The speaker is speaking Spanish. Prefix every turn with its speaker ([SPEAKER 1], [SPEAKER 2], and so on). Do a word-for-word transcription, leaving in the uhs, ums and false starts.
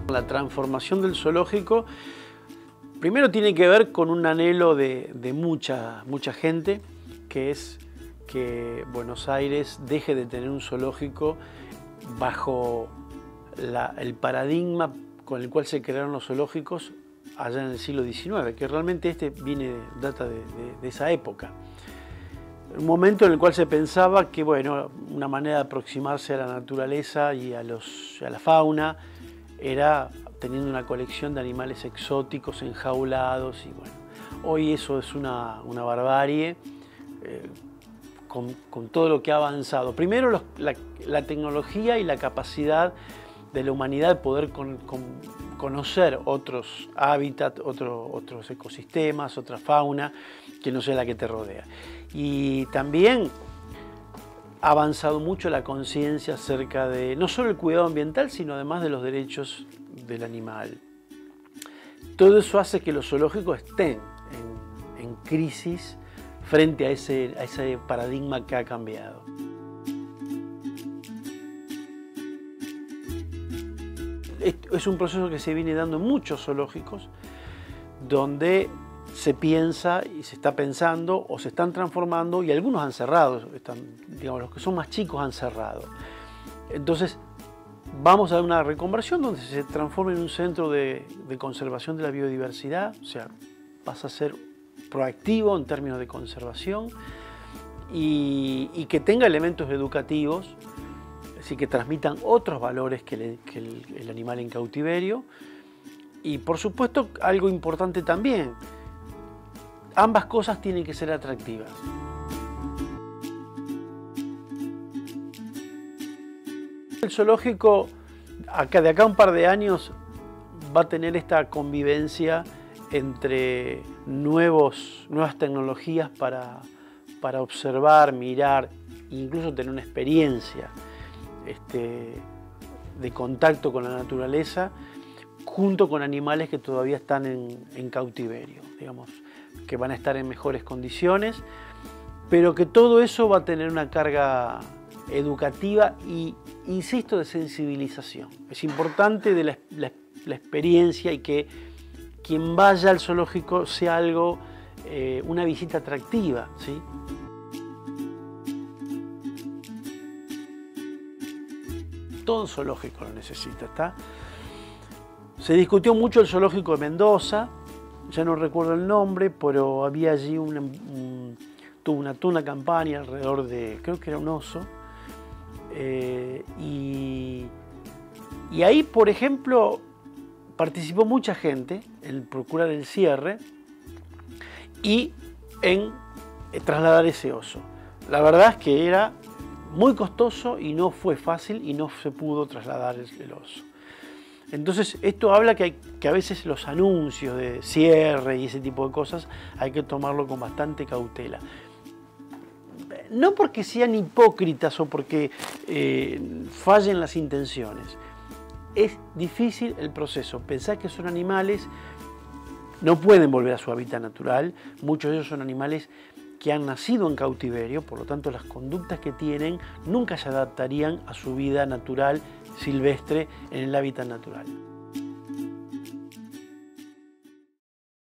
[SPEAKER 1] La transformación del zoológico primero tiene que ver con un anhelo de, de mucha, mucha gente, que es que Buenos Aires deje de tener un zoológico bajo la, el paradigma con el cual se crearon los zoológicos allá en el siglo diecinueve, que realmente este viene, data de, de, de esa época. Un momento en el cual se pensaba que, bueno, una manera de aproximarse a la naturaleza y a, los, a la fauna era teniendo una colección de animales exóticos, enjaulados, y bueno, hoy eso es una, una barbarie, eh, con, con todo lo que ha avanzado. Primero los, la, la tecnología y la capacidad de la humanidad de poder con, con, conocer otros hábitats, otro, otros ecosistemas, otra fauna, que no sea la que te rodea. Y también ha avanzado mucho la conciencia acerca de no solo el cuidado ambiental, sino además de los derechos del animal. Todo eso hace que los zoológicos estén en, en crisis frente a ese, a ese paradigma que ha cambiado. Es un proceso que se viene dando en muchos zoológicos, donde se piensa y se está pensando o se están transformando, y algunos han cerrado, están, digamos, los que son más chicos han cerrado. Entonces vamos a dar una reconversión donde se transforma en un centro de, de conservación de la biodiversidad, o sea, pasa a ser proactivo en términos de conservación y, y que tenga elementos educativos, así que transmitan otros valores que, le, que el, el animal en cautiverio. Y por supuesto, algo importante también, ambas cosas tienen que ser atractivas. El zoológico, acá, de acá a un par de años, va a tener esta convivencia entre nuevos, nuevas tecnologías para, para observar, mirar, incluso tener una experiencia este, de contacto con la naturaleza, junto con animales que todavía están en, en cautiverio, digamos, que van a estar en mejores condiciones, pero que todo eso va a tener una carga educativa y, insisto, de sensibilización. Es importante de la, la, la experiencia y que quien vaya al zoológico sea algo, eh, una visita atractiva, ¿sí? Todo zoológico lo necesita, ¿está? Se discutió mucho el zoológico de Mendoza, ya no recuerdo el nombre, pero había allí una, un, tuvo una, tuvo una campaña alrededor de, creo que era un oso, eh, y, y ahí, por ejemplo, participó mucha gente en procurar el cierre y en trasladar ese oso. La verdad es que era muy costoso y no fue fácil y no se pudo trasladar el, el oso. Entonces esto habla que, hay, que a veces los anuncios de cierre y ese tipo de cosas hay que tomarlo con bastante cautela. No porque sean hipócritas o porque eh, fallen las intenciones. Es difícil el proceso. Pensar que son animales, no pueden volver a su hábitat natural. Muchos de ellos son animales que han nacido en cautiverio, por lo tanto las conductas que tienen nunca se adaptarían a su vida natural silvestre en el hábitat natural.